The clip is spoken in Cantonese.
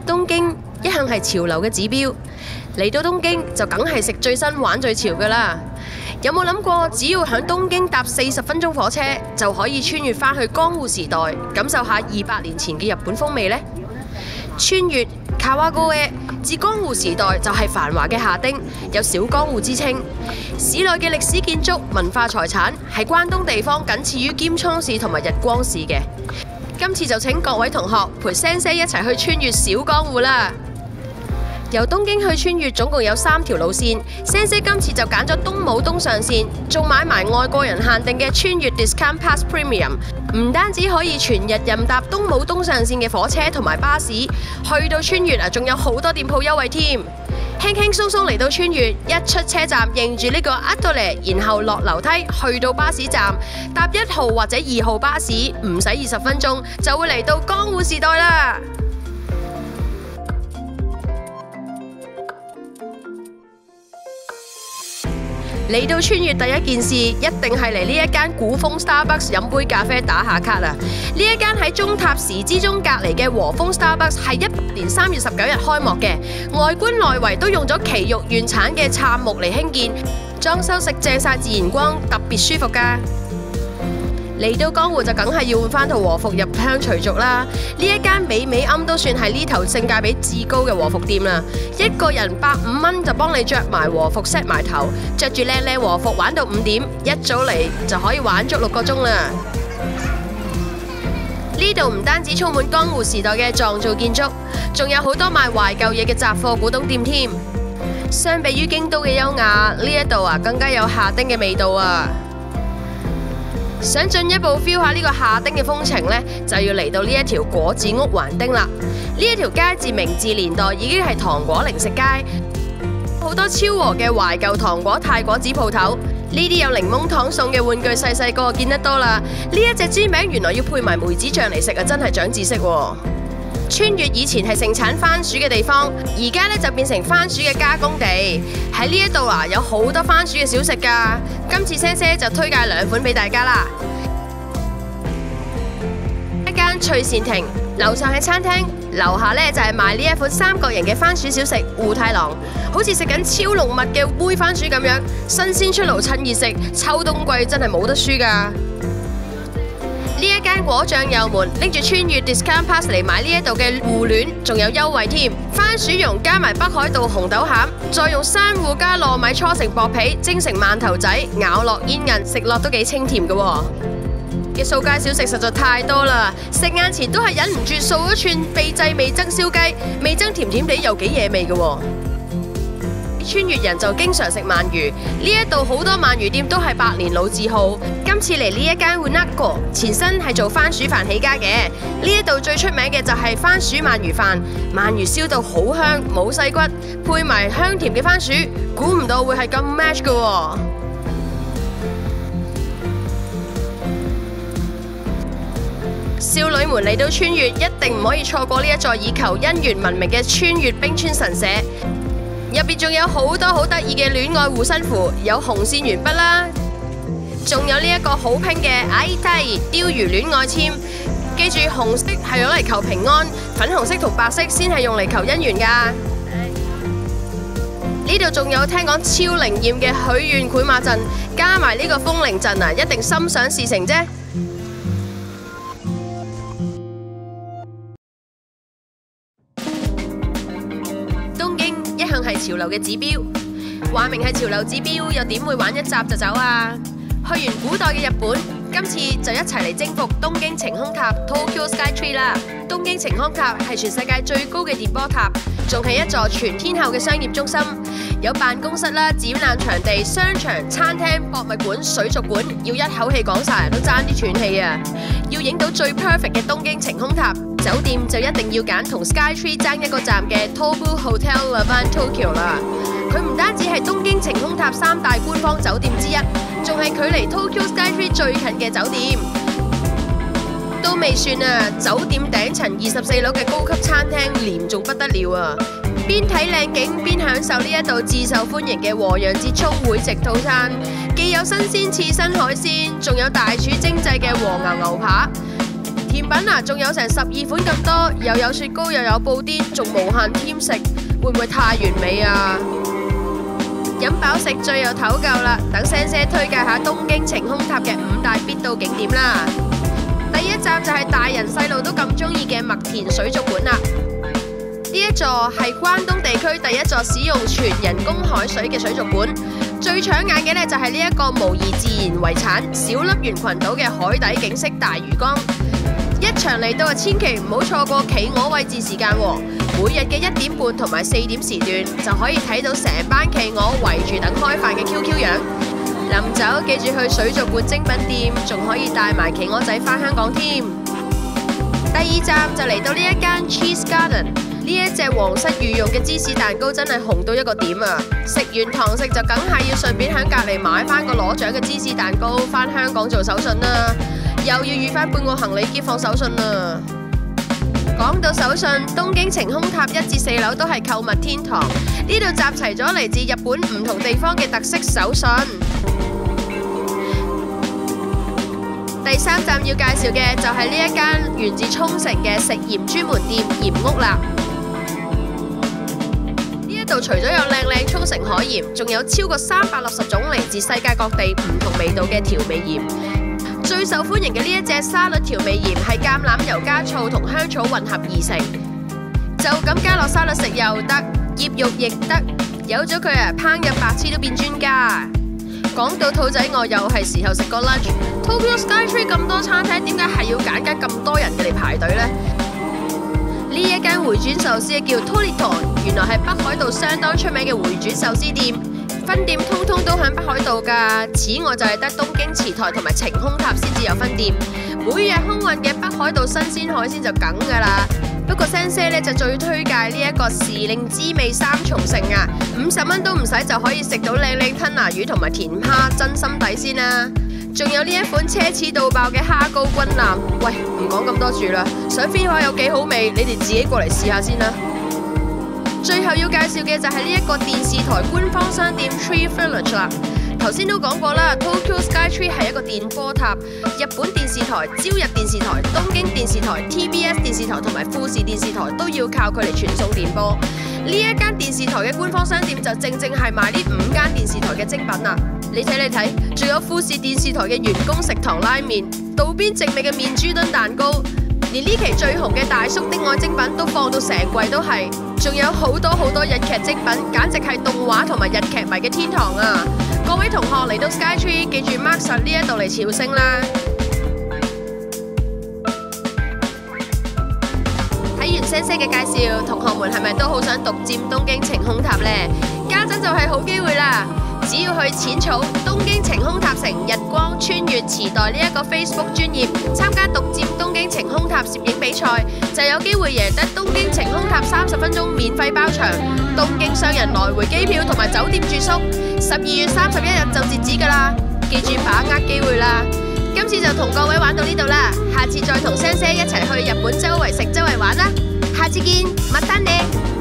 東京一向係潮流嘅指標，嚟到東京就梗係食最新玩最潮㗎啦。有冇諗過，只要響東京搭40分鐘火車，就可以穿越返去江戶時代，感受下200年前嘅日本風味呢？穿越卡瓦高耶至江戶時代就係繁華嘅夏町，有小江戶之稱。市內嘅歷史建築、文化財產係關東地方僅次於鎌倉市同埋日光市嘅。今次就請各位同學陪Sensei一齊去穿越小江戶啦！由東京去穿越總共有3條路線，Sensei今次就揀咗東武東上線，仲買埋外國人限定嘅穿越 Discount Pass Premium， 唔單止可以全日任搭東武東上線嘅火車同埋巴士，去到穿越啊，仲有好多店鋪優惠添。輕輕鬆鬆嚟到穿越，一出車站認住呢個ATOLE，然後落樓梯去到巴士站，搭1號或者2號巴士，唔使20分鐘就會嚟到江戶時代啦。嚟到穿越第一件事，一定係嚟呢一間古風 Starbucks 飲杯咖啡打下卡啊！呢一間喺中塔時之中隔離嘅和風 Starbucks 係2018年3月19日開幕嘅，外觀內圍都用咗埼玉縣產嘅杉木嚟興建，裝修食正晒自然光，特別舒服㗎。嚟到江戶就梗係要換返套和服入鄉隨俗啦！呢一間美暗都算係呢頭性價比至高嘅和服店啦，一個人150蚊就幫你着埋和服 set 埋頭，着住靚和服玩到5點，一早嚟就可以玩足6個鐘啦！呢度唔單止充滿江戶時代嘅撞造建築，仲有好多賣懷舊嘢嘅雜貨古董店添。相比於京都嘅優雅，呢一度更加有夏町嘅味道啊！想進一步 feel 下呢個夏町嘅風情呢，就要嚟到呢一條果子屋橫丁啦。呢一條街自明治年代已經係糖果零食街，好多超和嘅懷舊糖果泰果子鋪頭。呢啲有檸檬糖送嘅玩具，細個見得多啦。呢一隻豬餅原來要配埋梅子醬嚟食啊，真係長知識喎！穿越以前係盛產番薯嘅地方，而家就變成番薯嘅加工地。喺呢一度有好多番薯嘅小食㗎。今次Sensei就推介2款俾大家啦。一間翠善亭，樓上係餐廳，樓下就係賣呢一款3角形嘅番薯小食戶太郎，好似食緊超濃密嘅煨番薯咁樣，新鮮出爐趁熱食，秋冬季真係冇得輸㗎。呢一間果醬右門拎住穿越 Discount Pass 嚟買呢一度嘅芋戀，仲有優惠添。番薯蓉加埋北海道紅豆餡，再用珊瑚加糯米搓成薄皮，蒸成饅頭仔，咬落煙韌，食落都幾清甜嘅喎。嘅掃街小食實在太多啦，食晏前都係忍唔住掃一串秘製味噌燒雞，味噌甜甜地又幾惹味嘅喎。穿越人就經常食鰻魚，呢一度好多鰻魚店都係百年老字號。今次嚟呢一間 Unako， 前身係做番薯飯起家嘅。呢一度最出名嘅就係番薯鰻魚飯，鰻魚燒到好香，冇細骨，配埋香甜嘅番薯，估唔到會係咁 match 嘅喎。少女們嚟到穿越，一定唔可以錯過呢一座以求姻緣聞名嘅穿越冰川神社。入邊仲有好多好得意嘅戀愛護身符，有紅線鉛筆啦，仲有呢一個好拼嘅鯛魚戀愛簽。記住紅色係用嚟求平安，粉紅色同白色先係用嚟求姻緣㗎。呢度仲有聽講超靈驗嘅許願繪馬陣，加埋呢個風鈴陣啊，一定心想事成啫！係潮流嘅指標，話明係潮流指標，又點會玩一集就走啊？去完古代嘅日本，今次就一齊嚟征服東京晴空塔 Tokyo Skytree 啦！東京晴空塔係全世界最高嘅電波塔，仲係一座全天候嘅商業中心，有辦公室啦、展覽場地、商場、餐廳、博物館、水族館，要一口氣講晒都爭啲喘氣啊！要影到最 perfect 嘅東京晴空塔，酒店就一定要揀同 Skytree 爭一個站嘅 Tobu Hotel Levant Tokyo 啦。佢唔單止係東京晴空塔3大官方酒店之一，仲係距離 Tokyo Skytree 最近嘅酒店。都未算啊，酒店頂層24樓嘅高級餐廳廉仲不得了啊！邊睇靚景邊享受呢一度自受歡迎嘅和洋節涌會席套餐，既有新鮮刺身海鮮，仲有大廚精製嘅和牛牛扒。 甜品啊，仲有成12款咁多，又有雪糕又有布甸，仲無限添食，會唔會太完美啊？飲飽食醉又唞夠啦，等聲聲推介下東京晴空塔嘅5大必到景點啦。第一站就係大人細路都咁中意嘅麥田水族館啦。呢一座係關東地區第一座使用全人工海水嘅水族館，最搶眼嘅呢就係呢一個模擬自然遺產小笠原群島嘅海底景色大魚缸。一場嚟到啊，千祈唔好錯過企鵝位置時間喎。每日嘅1點半同埋4點時段就可以睇到成班企鵝圍住等開飯嘅 QQ 樣。臨走記住去水族館精品店，仲可以帶埋企鵝仔返香港添。第二站就嚟到呢一間 Cheese Garden。呢一隻皇室御用嘅芝士蛋糕真係紅到一個點啊！食完堂食就梗係要順便喺隔離買翻個攞獎嘅芝士蛋糕返香港做手信啦，又要預翻半個行李篋放手信啦。講到手信，東京晴空塔1至4樓都係購物天堂，呢度集齊咗嚟自日本唔同地方嘅特色手信。第3站要介紹嘅就係呢一間源自沖繩嘅食鹽專門店鹽屋啦。呢度除咗有靚沖繩海鹽，仲有超過360種嚟自世界各地唔同味道嘅調味鹽。最受歡迎嘅呢一隻沙律調味鹽係橄欖油加醋同香草混合而成，就咁加落沙律食又得，醃肉亦得，有咗佢啊，烹飪白痴都變專家。講到肚仔餓，又係時候食個 lunch。Tokyo Skytree 咁多餐廳，點解係要揀咁多人嚟排隊呢？呢一間回轉壽司叫 Toriton， 原來係北海道相當出名嘅回轉壽司店，分店通通都響北海道㗎。此外就係得東京池袋同埋晴空塔先至有分店。每日空運嘅北海道新鮮海鮮就梗㗎啦。不過先生呢就最推介呢一個時令滋味3重盛啊，50蚊都唔使就可以食到靚吞拿魚同埋甜蝦，真心抵先啦。仲有呢一款奢侈到爆嘅蝦膏軍艦，喂，唔講咁多住啦，想 feel 下有幾好味，你哋自己過嚟試下先啦。最後要介紹嘅就係呢一個電視台官方商店 Tree Village 啦。頭先都講過啦 ，Tokyo Skytree 係一個電波塔，日本電視台、朝日電視台、東京電視台、TBS 電視台同埋富士電視台都要靠佢嚟傳送電波。呢一間電視台嘅官方商店就正係賣呢5間電視台嘅精品啦。你睇，仲有富士電視台嘅員工食堂拉麵，道邊直味嘅面珠墩蛋糕，連呢期最紅嘅大叔的愛精品都放到成櫃都係，仲有好多日劇精品，簡直係動畫同埋日劇迷嘅天堂啊！各位同學嚟到 Skytree， 記住 mark 實呢一度嚟朝聖啦！睇完聲嘅介紹，同學們係咪都好想獨佔東京晴空塔呢？家陣就係好機會啦！只要去淺草東京晴空塔城日光穿越池袋呢一個 Facebook 專頁，參加獨佔東京晴空塔攝影比賽，就有機會贏得東京晴空塔30分鐘免費包場、東京雙人來回機票同埋酒店住宿。12月31日就截止㗎啦，記住把握機會啦！今次就同各位玩到呢度啦，下次再同聲一齊去日本周圍食周圍玩啦！下次見，またね。